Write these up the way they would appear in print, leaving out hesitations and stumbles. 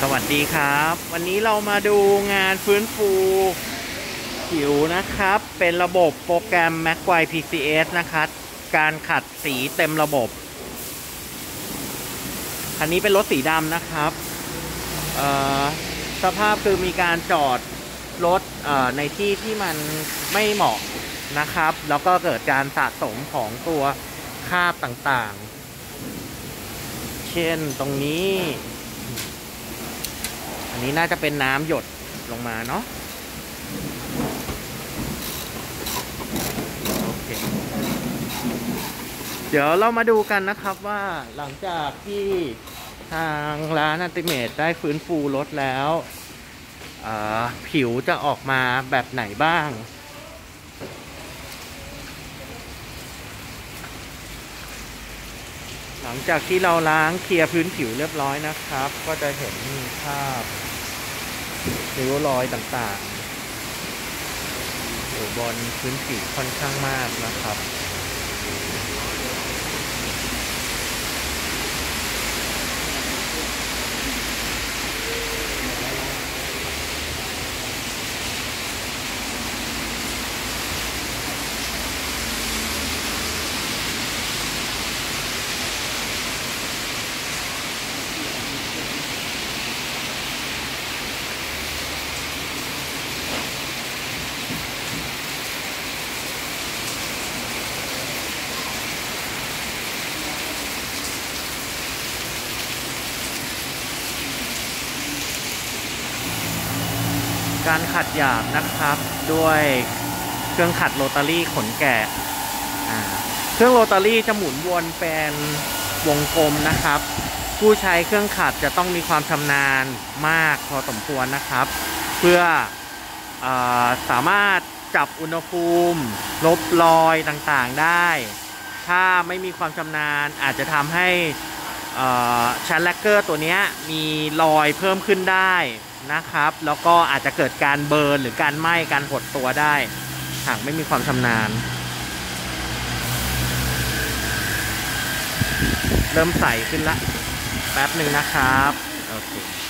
วัสดีครับวันนี้เรามาดูงานฟื้นฟูผิวนะครับเป็นระบบโปรแกรม Macquarie PCS นะครับการขัดสีเต็มระบบคันนี้เป็นรถสีดำนะครับสภาพคือมีการจอดรถในที่ที่มันไม่เหมาะนะครับแล้วก็เกิดการสะสมของตัวคราบต่างๆเช่นตรงนี้อันนี้น่าจะเป็นน้ำหยดลงมาเนาะโอเคเดี๋ยวเรามาดูกันนะครับว่าหลังจากที่ทางร้านอัลติเมทได้ฟื้นฟูรถแล้วผิวจะออกมาแบบไหนบ้างหลังจากที่เราล้างเคลียร์พื้นผิวเรียบร้อยนะครับก็จะเห็นมีคราบริ้วรอยต่างๆอยู่บนพื้นผิวค่อนข้างมากนะครับการขัดหยาบนะครับด้วยเครื่องขัดโรตารี่ขนแกะเครื่องโรตารี่จะหมุนวนเป็นวงกลมนะครับผู้ใช้เครื่องขัดจะต้องมีความชำนาญมากพอสมควรนะครับเพื่อสามารถจับอุณหภูมิลบรอยต่างๆได้ถ้าไม่มีความชำนาญอาจจะทำให้ชั้นแลกเกอร์ตัวนี้มีรอยเพิ่มขึ้นได้นะครับแล้วก็อาจจะเกิดการเบิร์นหรือการไหม้การหดตัวได้หากไม่มีความชำนาญเริ่มใสขึ้นละแป๊บหนึ่งนะครับโอเค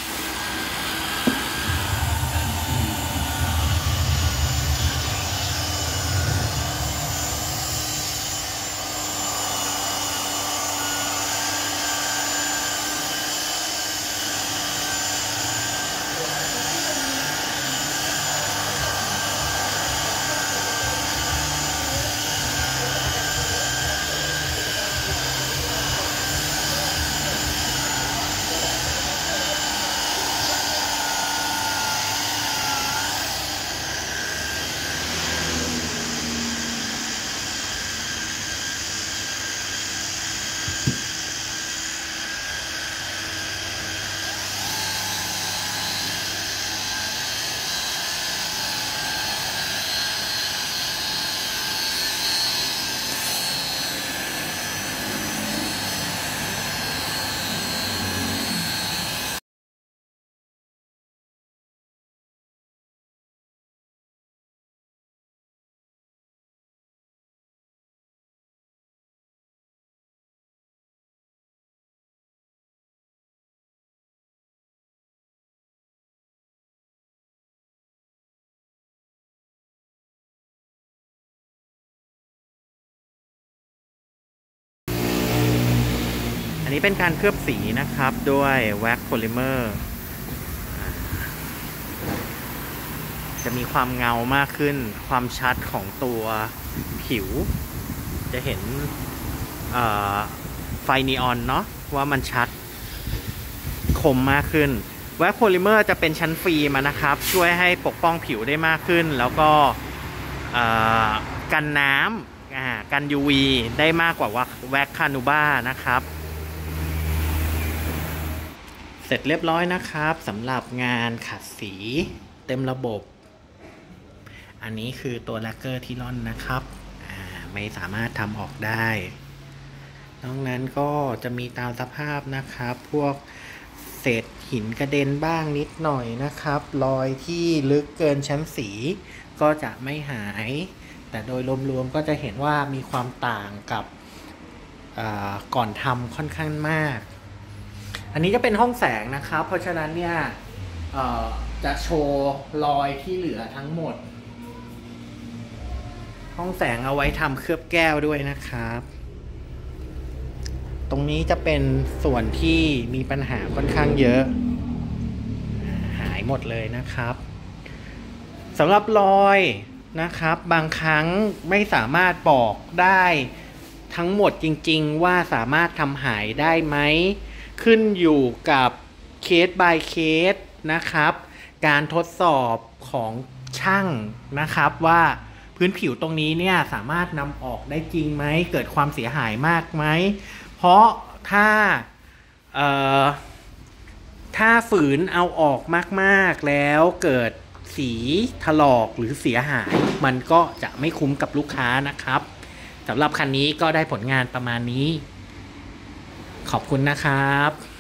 อันนี้เป็นการเคลือบสีนะครับด้วยแว็กโพลิเมอร์จะมีความเงามากขึ้นความชัดของตัวผิวจะเห็นไฟนีออนเนาะว่ามันชัดคมมากขึ้นแว็กโพลิเมอร์จะเป็นชั้นฟิล์มนะครับช่วยให้ปกป้องผิวได้มากขึ้นแล้วก็กันน้ำกัน UV ได้มากกว่าแว็กคานูบ้านะครับเสร็จเรียบร้อยนะครับสำหรับงานขัดสีเต็มระบบอันนี้คือตัวแลกเกอร์ที่ร่อนนะครับไม่สามารถทำออกได้นอกนั้นก็จะมีตามสภาพนะครับพวกเศษหินกระเด็นบ้างนิดหน่อยนะครับรอยที่ลึกเกินชั้นสีก็จะไม่หายแต่โดยรวมๆก็จะเห็นว่ามีความต่างกับก่อนทำค่อนข้างมากอันนี้จะเป็นห้องแสงนะครับเพราะฉะนั้นเนี่ยจะโชว์รอยที่เหลือทั้งหมดห้องแสงเอาไว้ทำเคลือบแก้วด้วยนะครับตรงนี้จะเป็นส่วนที่มีปัญหาค่อนข้างเยอะหายหมดเลยนะครับสำหรับรอยนะครับบางครั้งไม่สามารถบอกได้ทั้งหมดจริงๆว่าสามารถทำหายได้ไหมขึ้นอยู่กับเคส by เคสนะครับการทดสอบของช่างนะครับว่าพื้นผิวตรงนี้เนี่ยสามารถนำออกได้จริงไหมเกิดความเสียหายมากไหมเพราะถ้าฝืนเอาออกมากๆแล้วเกิดสีถลอกหรือเสียหายมันก็จะไม่คุ้มกับลูกค้านะครับสำหรับคันนี้ก็ได้ผลงานประมาณนี้ขอบคุณนะครับ